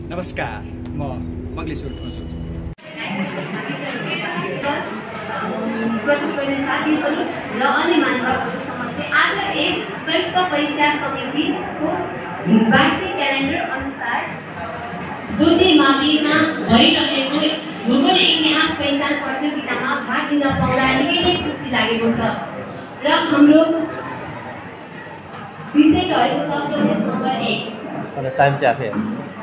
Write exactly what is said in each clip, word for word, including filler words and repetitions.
नमस्कार, म मङ्गलेश्वर ठोजु। प्रतिस्पर्धी साथीहरू र अन्य मान्यताहरू समक्ष आज एक संयुक्त परीक्षा समितिको वार्षिक क्यालेन्डर अनुसार ज्योति माविमा भइरहेको भूगोल इतिहास पहिचान प्रतियोगितामा भाग लिन पाउँदा निकै नै खुसी लागेको छ र हाम्रो विषय रहेको छ प्रदेश नम्बर एक। अनि टाइम चाहिँ आफै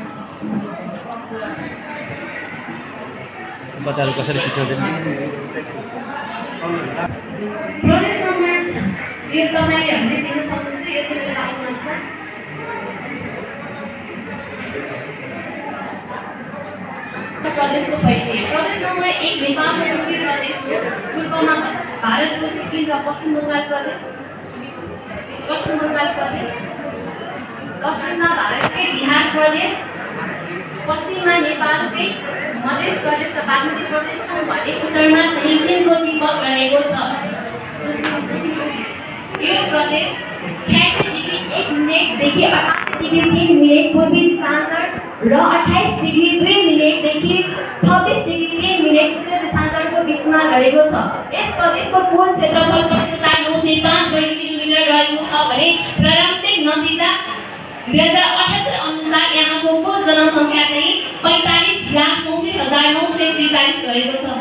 बच्चाहरू कसरी पिछाउँदैन। प्रदेश नम्बर यो तपाईँहरूले दिन सक्नुहुन्छ, यसरी पाउनुहुन्छ। प्रदेशको परिचय। प्रदेश नम्बर एक नेपालको पूर्वी प्रदेश हो। पूर्वमा भारतको सिक्किम र पश्चिम बङ्गाल प्रदेश पश्चिम बङ्गाल प्रदेश दक्षिणमा भारतकै बिहार प्रदेश, पश्चिममा नेपालकै मध्य प्रदेश र बागमती प्रदेश छन् भने उत्तरमा चाहिँ चीनको तिब्बत रहेको छ। यो प्रदेश छयासी डिग्री एक मिनेटदेखि अठासी डिग्री तीन मिनेट पूर्वी देशान्तर र अट्ठाइस डिग्री दुई मिनेटदेखि छब्बिस डिग्री तीन मिनेट उत्तर देशान्तरको बिचमा रहेको छ। यस प्रदेशको कुल क्षेत्रफल पच्चिस हजार नौ सय पाँच वर्ग किलोमिटर रहेको छ भने प्रारम्भिक नतिजा दुई हजार अठहत्तर अनुसार यहाँको कुल जनसङ्ख्या चाहिँ पैँतालिस लाख चौतिस हजार नौ सय त्रिचालिस रहेको छ।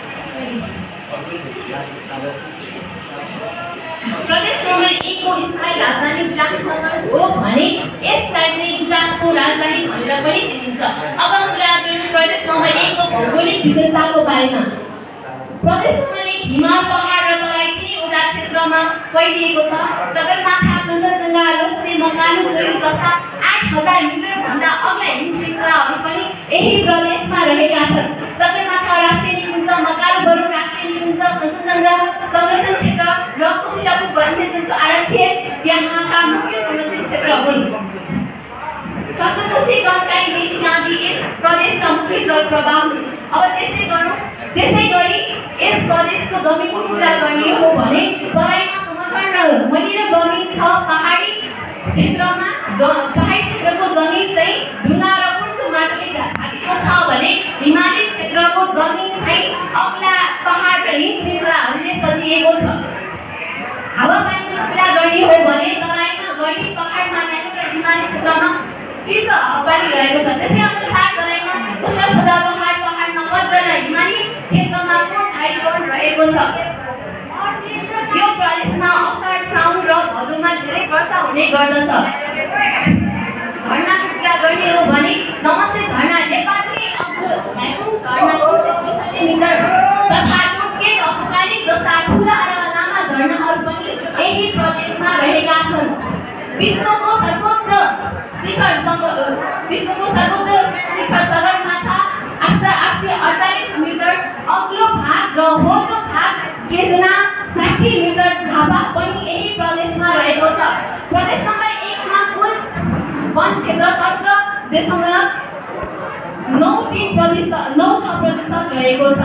प्रदेश नम्बर एकको स्थायी राजधानी विराटनगर हो भने यसलाई चाहिँ गुजरातको राजधानी भनेर पनि चिनिन्छ। अब कुरा गरौँ प्रदेश नम्बर एकको भौगोलिक विशेषताको बारेमा। प्रदेश नम्बर एक हिमाल पहाड र तराई तिनैवटा क्षेत्रमा फैलिएको छ। सगरमाथा, कञ्चनजङ्घा, लोछे, मकालु, जोयो जस्ता आठ हजार मिटर भन्दा अग्ला हिम श्रृङ्खलाहरू पनि यही प्रदेशमा रहेका छन्। सगरमाथा राष्ट्रिय निकुञ्ज, मकालु बरु राष्ट्रिय निकुञ्ज, कञ्चनजङ्घा संरक्षण क्षेत्र र कुशीलको वन्यजन्तु आरक्षण यहाँका मुख्य संरक्षण क्षेत्र हुन्। सप्तकोशी गण्डकी मेची नदी यस प्रदेशका मुख्य जल प्रवाह हुन्। अब त्यसै गरौँ त्यसै गरी यस प्रदेशको जमिनको कुरा गर्ने हो भने तराईमा समतल र मलिलो जमिन छ। पहाडी क्षेत्रमा पहाडी क्षेत्रको जमिन चाहिँ ढुङ्गा र फुर्सो माटोले ढाकेको छ भने हिमाली क्षेत्रको जमिन चाहिँ अग्ला पहाड र हिम श्रृङ्खलाहरूले सजिएको छ। हावापानीको कुरा गर्ने हो भने तराईमा गर्मी, पहाडमा न्यानो र हिमाली क्षेत्रमा चिसो हावापानी रहेको छ। त्यसै अनुसार तराईमा उष्ण सदाबहार, पहाडमा मध्य र हिमाली क्षेत्रमा कोणधारीकरण रहेको छ। यो प्रदेशमा असार, साउन र भदौमा धेरै वर्षा हुने गर्दछ। झरनाको कुरा गर्ने हो भने नमस्ते झरना नेपालकै अग्लो धाइपुङ झरना तीन सय पैँसठी मिटर तथा टोटके र अपुकाली जस्ता ठुला र लामा झरनाहरू पनि यही प्रदेशमा रहेका छन्। विश्वको सर्वोच्च शिखर विश्वको सर्वोच्च शिखर सगरमाथा आठ सय आठ सय अडचालिस मिटर अग्लो भाग र होचो भाग केजना साठी मिटर झापा पनि यही प्रदेशमा रहेको छ। प्रदेश नम्बर एकमा कुल वन क्षेत्र सत्र दशमलव नौ तीन प्रतिशत नौ छ प्रतिशत रहेको छ।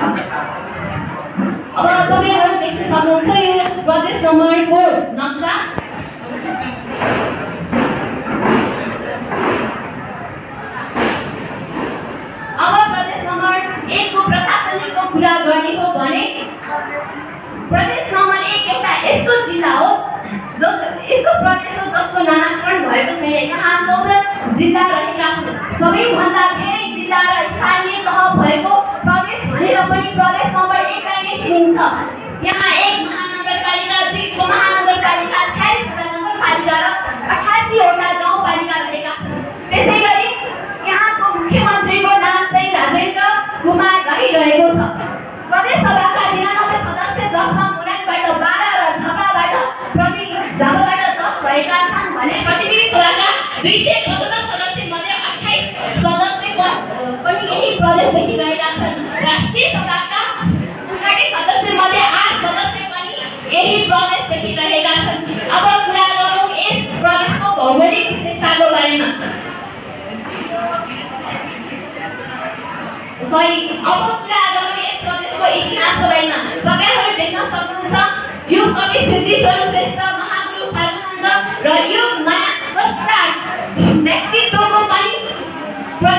अब तपाईँहरू देख्न सक्नुहुन्छ यो प्रदेश नम्बरको नक्सा। अब प्रदेश नम्बर एकको प्रशासनिकको कुरा गर्ने हो भने प्रदेश नम्बर एक एउटा यस्तो जिल्ला हो जस यस्तो प्रदेश हो जसको नामाकरण भएको छैन। यहाँ चौध जिल्ला रहेका छन्। सबैभन्दा धेरै जिल्ला र स्थानीय तह भएको प्रदेश भनेर पनि प्रदेश नम्बर एकलाई नै चिनिन्छ। यहाँ एक महानगरपालिका, दुई उपमहानगरपालिका, छयालिसवटा नगरपालिका र अठासीवटा गाउँपालिका रहेका छन्। त्यसै गरी यहाँको मुख्यमन्त्रीको नाम चाहिँ राजेन्द्र कुमार रहिरहेको छ। प्रदेश सभाका निनानब्बे सदस्य जसमा मोरङबाट बाह्र र झापाबाट प्रति झापाबाट दस भएका छन् भने प्रतिनिधि सभाका दुई सय पचहत्तर सदस्य मध्ये अट्ठाइस सदस्य पनि यही प्रदेशदेखि रहेका छन्। राष्ट्रिय सभाका उन्साठी सदस्य मध्ये आठ सदस्य पनि यही प्रदेशदेखि रहेका छन्। अब कुरा गरौँ यस प्रदेशको भौगोलिक विशेषताको बारेमा। सरी अब कुरा गरौँ यस प्रदेशको इतिहासको बारेमा। तपाईँहरू देख्न सक्नुहुन्छ यो कवि सिद्धिश्वर श्रेष्ठ, महागुरु फाल्गुनन्द र यो माया जस्ता व्यक्तित्वको पनि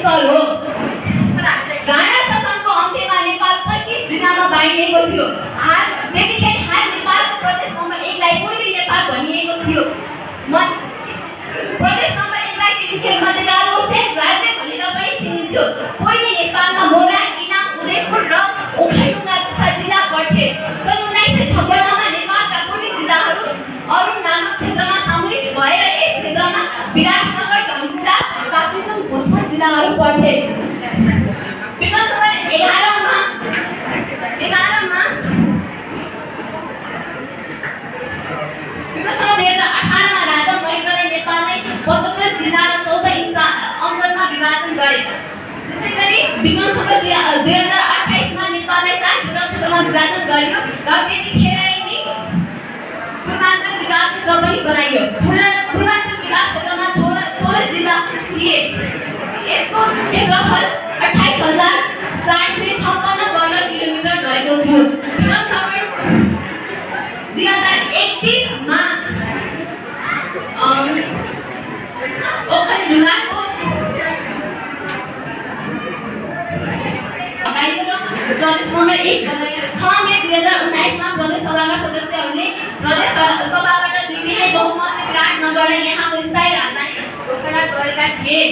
स्थल हो। राणा शासनको अन्त्यमा नेपाल पैँतिस जिल्लामा बाँडिएको थियो। हाल त्यतिखेर हाल नेपालको प्रदेश नम्बर एकलाई पूर्वी नेपाल भनिएको थियो। प्रदेश नम्बर एकलाई त्यतिखेर मध्यकालको सेट राज्य भनेर पनि चिनिन्थ्यो। पूर्वी नेपालमा मोरा, इलाम, उदयपुर र ओखलढुङ्गा जस्ता जिल्ला पर्थे। सन् उन्नाइस सय छप्पन्नमा नेपालका पूर्वी जिल्लाहरू अरुण नामक क्षेत्रमा सामूहिक भएर यस क्षेत्रमा विराटनगर, धनकुटा, काभ्रेजुङ, भोजपुर जिल्लाहरू पर्थे। विगत सन् एघारमा एघारमा विगत सन् दुई हजार अठारमा राजा महेन्द्रले नेपाललाई पचहत्तर जिल्ला र चौध अञ्चलमा विभाजन गरे। त्यसै गरी विगत सन् दुई हजार अट्ठाइसमा नेपाललाई चार विकास क्षेत्रमा विभाजन गरियो र त्यतिखेर नै पूर्वाञ्चल विकास क्षेत्र पनि बनाइयो। पूर्वाञ्चल विकास क्षेत्रमा सोह्र जिल्ला थिए। यसको क्षेत्रफल अट्ठाइस हजार चार सय छप्पन्न वर्ग किलोमिटर रहेको थियो। विगत सन् दुई हजार एकतिसमा ओखलढुङ्गाको हटाइयो र प्रदेश नम्बर एक बनाइयो। छ मे दुई हजार उन्नाइसमा प्रदेश सभाका सदस्यहरूले प्रदेश सभाबाट दुई तिहाई बहुमतले विराटनगरलाई यहाँको स्थायी राजधानी घोषणा गरेका थिए।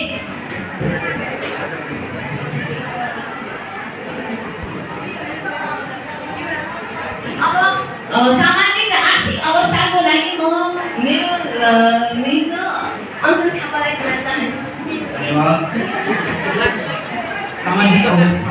अब सामाजिक र आर्थिक अवस्थाको लागि म मेरो मित्र एनसन थापालाई दिन चाहन्छु। सामाजिक अवस्था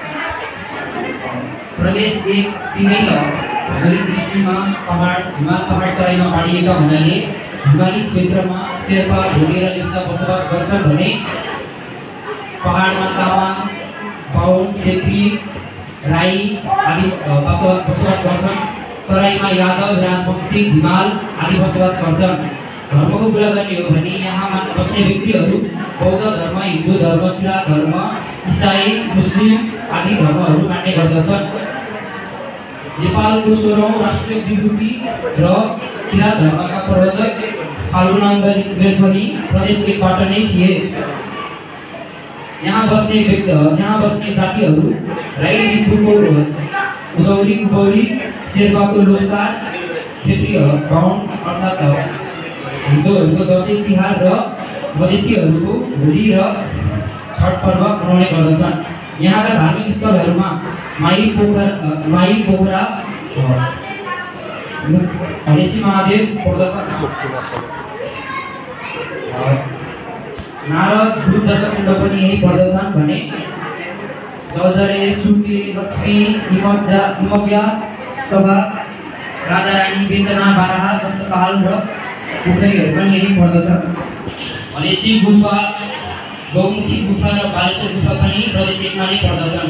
प्रदेश एक तिनै भौगोलिक दृष्टिमा पहाड हिमाल पहाड तराईमा बाँडिएका हुनाले हिमाली क्षेत्रमा शेर्पा, भोटे र लेप्चा बसोबास गर्छन् भने पहाडमा तामाङ, बाहुन, छेत्री, राई आदि बसोबास गर्छन्। तराईमा यादव, राजवंशी, हिमाल आदि बसोबास गर्छन्। धर्मको कुरा गर्ने हो भने यहाँ बस्ने व्यक्तिहरू बौद्ध धर्म, हिन्दू धर्म, किराँत धर्म, इसाई, मुस्लिम आदि धर्महरू मान्ने गर्दछन्। नेपालको सोह्रौँ राष्ट्रिय विभूति र किराँत धर्मका प्रवर्तक फाल्गुनन्दरी पनि प्रदेश एकबाट नै थिए। यहाँ बस्ने व्यक्ति यहाँ बस्ने जातिहरू राई, लिम्बूको उदौली उबौली, शेर्पाको लोसार, क्षेत्रीय बाहुन अर्थात् हिन्दूहरूको दसैँ तिहार र मधेसीहरूको होली र छठ पर्व मनाउने गर्दछन्। यहाँका धार्मिक स्थलहरूमा माई पोखरा माई पोखरा हरेसी महादेव पर्दछन्। नारद, भूत जस्ता कुण्ड पनि यही पर्दछन् भने जलझरे, सुके, लक्ष्मी, निमज्जा निमज्जा सभा, राजा रानी, वेदना, बाराहा जस्ता ताल र पोखरीहरू पनि यही पर्दछन्। भनेसी गुफा, गौमुखी गुफा र बालेश्वर गुफा पनि प्रदेश एकमा नै पर्दछन्।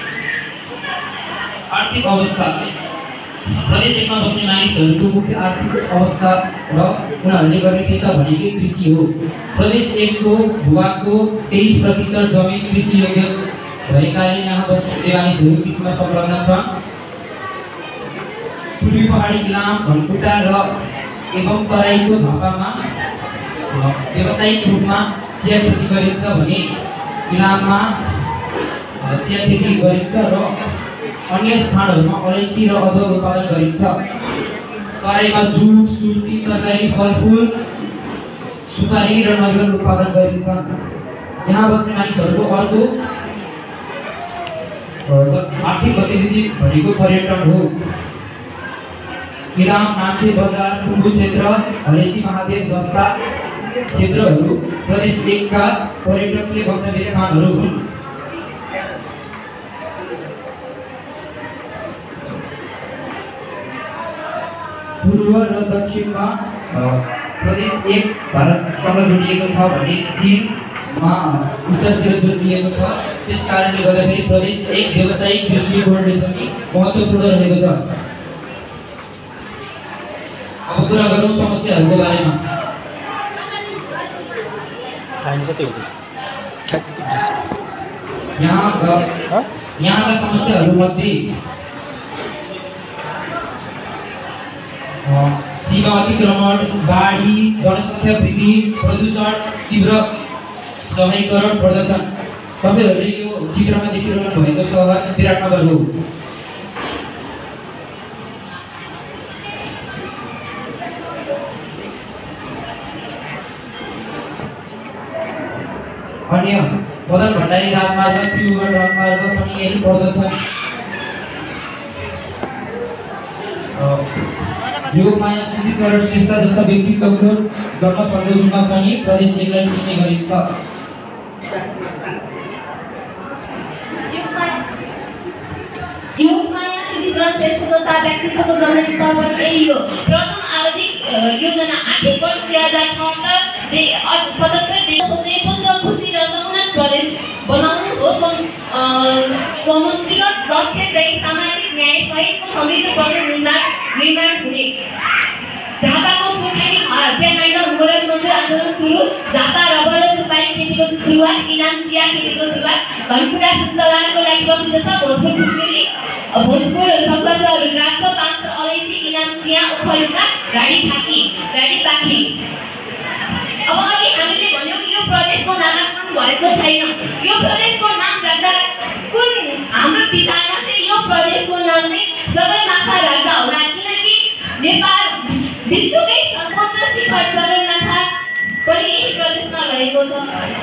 आर्थिक अवस्था प्रदेश एकमा बस्ने मानिसहरूको मुख्य आर्थिक अवस्था र उनीहरूले गर्ने पेसा भनेकै कृषि हो। प्रदेश एकको भूभागको तेइस प्रतिशत जमिन कृषि योग्य भएकाले यहाँ बस्ने मानिसहरू कृषिमा संलग्न छन्। पूर्वी पहाडी इलाम, धनकुटा र एवं तराईको झापामा व्यावसायिक रूपमा चिया खेती गरिन्छ भने इलाममा चिया खेती गरिन्छ र अन्य स्थानहरूमा अलैँची र अदुवा उत्पादन गरिन्छ। तराईमा जुट, सुर्ती, तरकारी, फलफुल, सुपारी र नरिवल उत्पादन गरिन्छ। यहाँ बस्ने मानिसहरूको अर्को आर्थिक गतिविधि भनेको पर्यटन हो। इलाम, नाम्चे बजार, कुम्बु क्षेत्र, हरेसी महादेव जस्ता क्षेत्रहरू प्रदेश एकका पर्यटकीय गन्तव्य स्थानहरू हुन्। पूर्व र दक्षिणमा प्रदेश एक भारतसँग जोडिएको छ भने चीनमा उत्तरतिर जोडिएको छ। त्यस कारणले गर्दाखेरि प्रदेश एक व्यावसायिक दृष्टिकोणले पनि महत्त्वपूर्ण रहेको छ। अब कुरा गरौँ समस्याहरूको बारेमा। यहाँका यहाँका समस्याहरूमध्ये सीमा अतिक्रमण, बाढी, जनसङ्ख्या वृद्धि, प्रदूषण, तीव्र सहरीकरण पर्दछन्। तपाईहरुले यो चित्रमा देखिरहनु भएको सहर विराटनगर हो। अन्य मदन भण्डारी राजमार्ग, त्रिभुवन राजमार्ग पनि यही पर्दछ। योगमाया सिद्धिचरण श्रेष्ठ जस्ता व्यक्तित्वको जन्म पण्डुमा पनि प्रदेश एकलाई चिन्ने गरिन्छ। योगमाया सिद्धिचरण श्रेष्ठ जस्ता व्यक्तित्वको जन्मस्थल पनि यही हो। प्रथम आवधिक योजना आर्थिक वर्ष दुई हजार छहत्तर सतहत्तर सोचे स्वच्छ खुसी र समुन्नत प्रदेश बनाउनु हो। समष्टिगत लक्ष्य चाहिँ सामाजिक न्याय सहितको समृद्ध प्रदेश निर्माण निर्माण हुने। झापाको सोठानी हत्याकाण्ड मोरल मजदुर आन्दोलन सुरु, झापा रबर र सुपारी खेतीको सुरुवात, इलाम चिया खेतीको सुरुवात, धनकुटा सुन्तलाको लागि प्रसिद्ध छ। भोजपुर ढुङ्गेरी भोजपुर सङ्घर्ष राख्छ, पाँच अलैँची, इलाम चिया, ओखलुका, राडी फाकी राडी पाखी। अब अघि हामीले भन्यौँ यो प्रदेशको नामाकरण भएको छैन। यो प्रदेशको नाम राख्दा कुन हाम्रो विचारमा चाहिँ यो प्रदेशको नाम चाहिँ सगरमाथा राख्दा होला, किनकि नेपाल विश्वकै सर्वोच्च शिखर सगरमाथा पनि यही प्रदेशमा रहेको छ।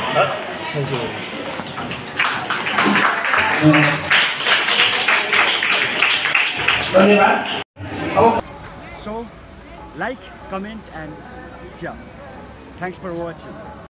धन्यवाद। So, like, comment and share. Thanks for watching.